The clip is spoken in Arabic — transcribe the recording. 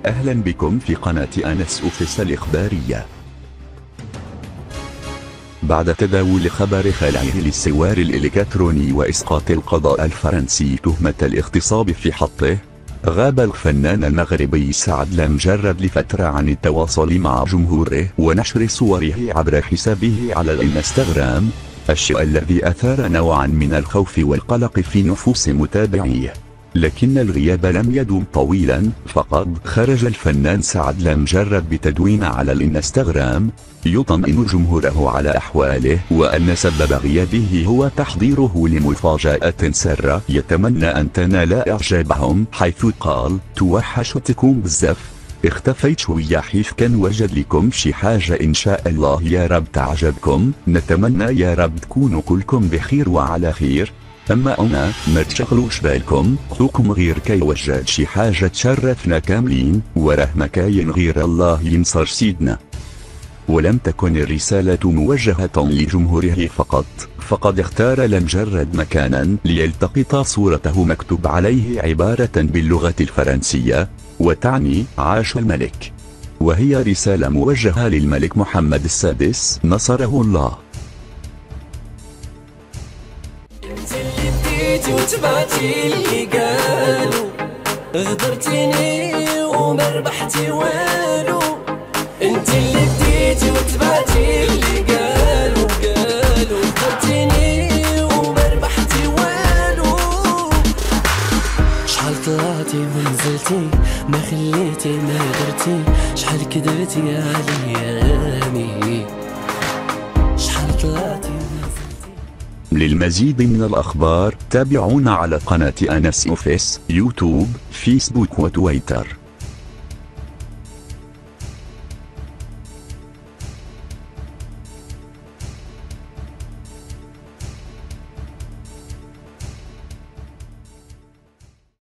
أهلا بكم في قناة أنس أوفيس الإخبارية. بعد تداول خبر خلعه للسوار الإلكتروني وإسقاط القضاء الفرنسي تهمة الاغتصاب في حقه، غاب الفنان المغربي سعد لمجرد لفترة عن التواصل مع جمهوره ونشر صوره عبر حسابه على الانستغرام، الشيء الذي أثار نوعا من الخوف والقلق في نفوس متابعيه. لكن الغياب لم يدم طويلا، فقد خرج الفنان سعد لمجرد بتدوين على الانستغرام يطمئن جمهوره على أحواله، وأن سبب غيابه هو تحضيره لمفاجأة سارة يتمنى أن تنال إعجابهم، حيث قال: توحشتكم بزاف، اختفيت شوية حيث كان وجد لكم شي حاجة إن شاء الله يا رب تعجبكم، نتمنى يا رب تكونوا كلكم بخير وعلى خير. أما أنا ما تشغلوش بالكم، خوكم غير كي وجد شي حاجة تشرفنا كاملين، وراه ما كاين غير الله ينصر سيدنا. ولم تكن الرسالة موجهة لجمهوره فقط، فقد اختار لمجرد مكانا ليلتقط صورته مكتوب عليه عبارة باللغة الفرنسية وتعني عاش الملك، وهي رسالة موجهة للملك محمد السادس نصره الله. وتبعتي اللي قالوا غدرتيني وما ربحتي والو، انت اللي بديتي وتبعتي اللي قالوا غدرتيني وما ربحتي والو. شحال طلعتي ونزلتي ما خليتي ما درتي، شحال كدرتي عليامي، شحال طلعتي. للمزيد من الأخبار تابعونا على قناة أنس أوفيس، يوتيوب، فيسبوك وتويتر.